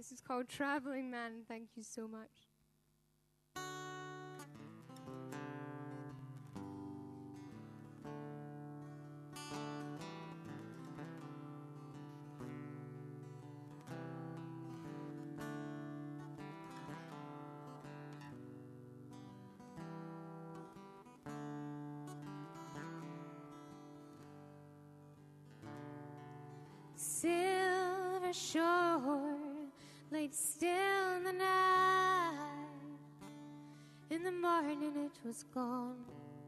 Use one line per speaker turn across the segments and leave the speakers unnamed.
This is called Traveling Man. Thank you so much. Silver shore, laid still in the night. In the morning it was gone,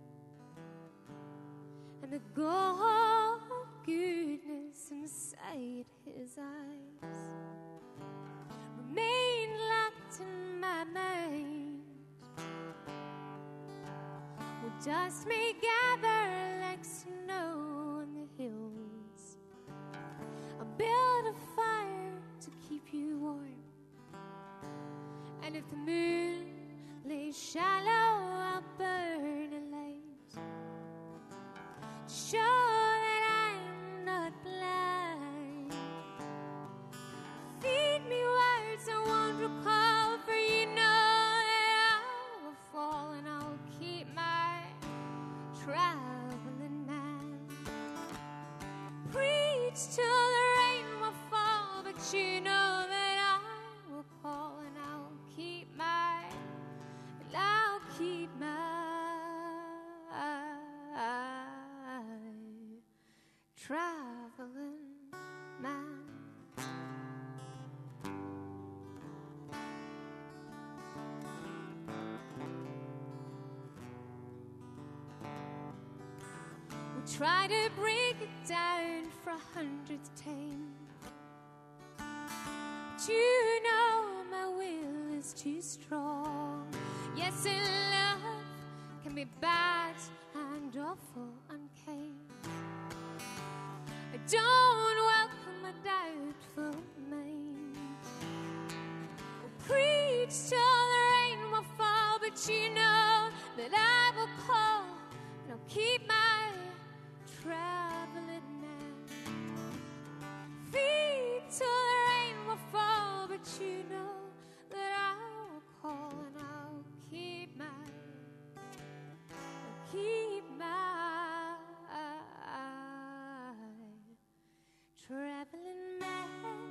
and the gold goodness inside his eyes remained locked in my mind. Well, dust may gather like snow on the hills. I'll build a fire to keep you warm, and if the moon lays shallow, I'll burn a light to show that I'm not blind. Feed me words I won't recall, for you know that I will fall, and I'll keep my traveling man. Preach till the rain will fall, but you know that I will call, and I'll keep my traveling man. We try to break it down for 100th time, but you know my will is too strong. Yes, and love can be bad and awful and kind. I don't welcome a doubtful mind. We'll preach till the rain will fall, but you know that I will call, and I'll keep my traveling man. Feed till the rain will fall, but you know that I will call, and I'll keep my traveling man.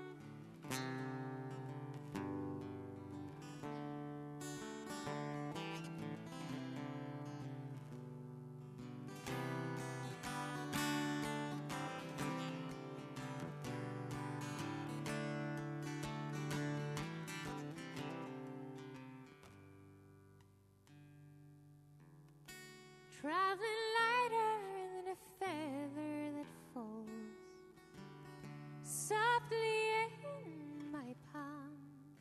Traveling lighter than a feather that falls softly in my palm.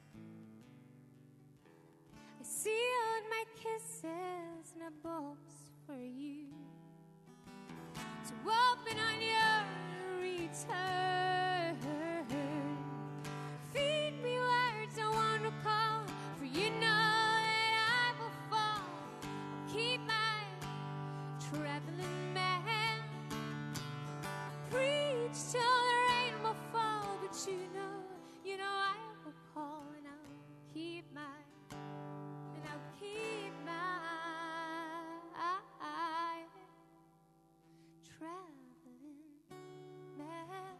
I sealed my kisses in a box for you to open on your return. Feed me words I won't recall, for you know that I will fall. I'll keep my traveling man. Preach till the rain will fall, but you know I will call, and I'll keep my traveling man.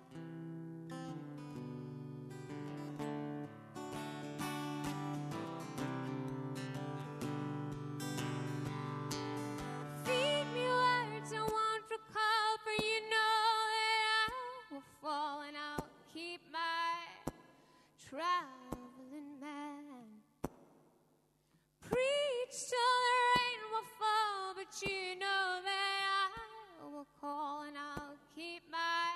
Feed me words I won't recall, for you know that I will fall, and I'll keep my traveling man. Preach till the rain will fall, but you know that I will call, and I'll keep my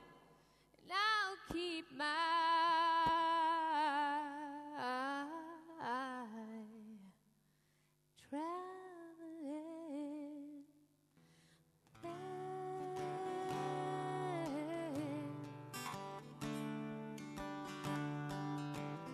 traveling man.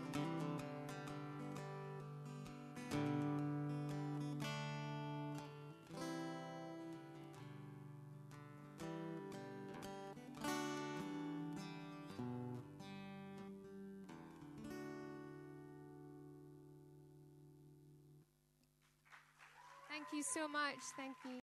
Thank you so much. Thank you.